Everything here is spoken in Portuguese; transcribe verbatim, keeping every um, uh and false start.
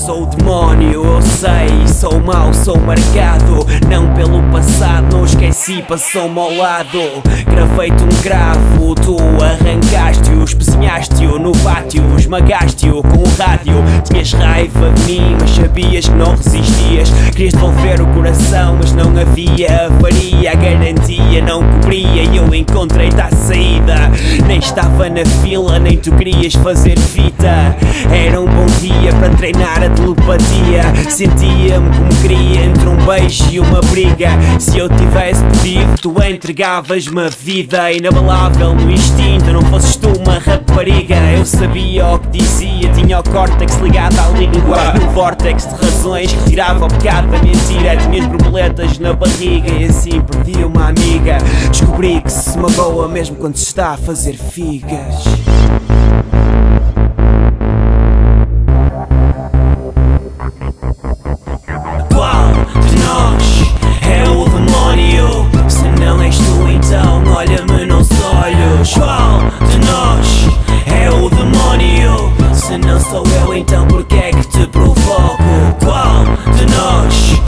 sou o demónio, eu sei, sou mau, sou marcado. Não pelo passado, não esqueci, passou-me ao lado. Gravei-te um gravo, tu arrancaste-o, espezinhaste-o no pátio, esmagaste-o com o rádio. Tinhas raiva de mim, mas sabias que não resistias. Querias devolver o coração, mas não havia avaria. A garantia não cobria e eu encontrei-te à saída. Nem estava na fila, nem tu querias fazer fita. Era um bom dia para treinar a telepatia. Sentia-me como queria entre um beijo e uma briga. Se eu tivesse pedido, tu entregavas-me a vida. Inabalável no instinto, não fosses tu uma rapariga. Eu sabia o que dizia, tinha o córtex ligado à língua. Num vórtex de razões que tirava o pecado da mentira. Tinhas borboletas na barriga e assim perdi uma amiga. Descobri que se magoa mesmo quando se está a fazer figas. Qual de nós é o demónio? Se não és tu, então olha-me nos olhos. Qual de nós é o demónio? Se não sou eu, então